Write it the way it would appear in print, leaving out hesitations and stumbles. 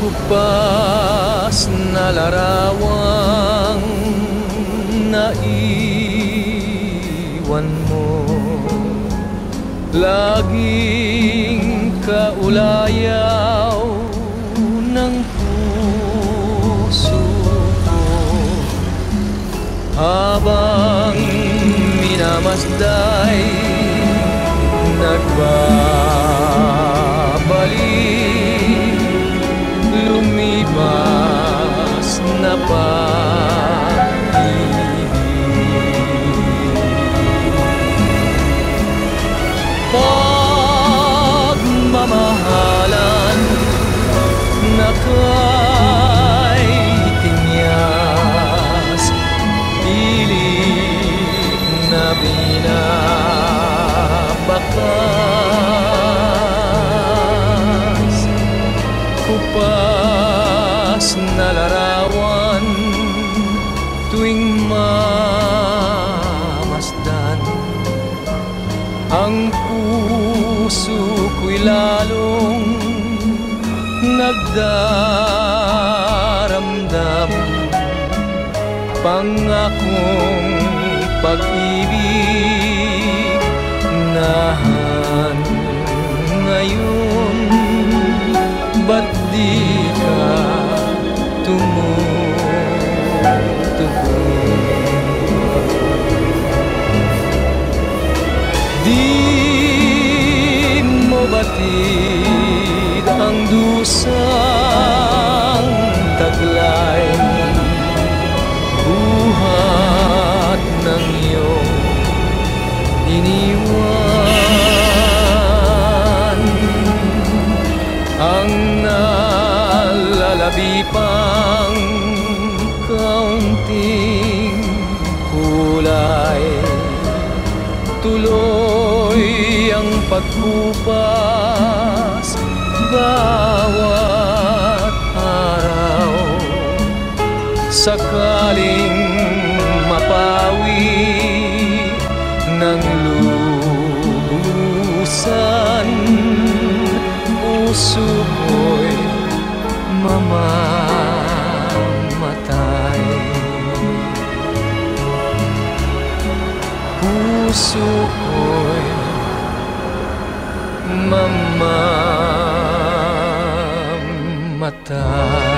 Kupas na larawang naiwan mo, laging kaulayaw ng puso ko. Habang minamasday, nagbabalik, lumipas na pag-ibig. Pagmamahalan na kay tinyas, pilit na binabakas. Kupas na larawan tuwing mamasdan, ang puso ko'y lalong nagdaramdam. Pangakong pag-ibig na ngayon, ba't di ka tumutugon? Di mo batid ang dusang taglay, buhat ng iyong iniwan. Ang nalalabi pang kaunting kulay, tuloy ang pagkupas bawat araw. Sakaling mapawi ng lubusan, puso ko'y mamamatay. Puso ko'y mamamatay.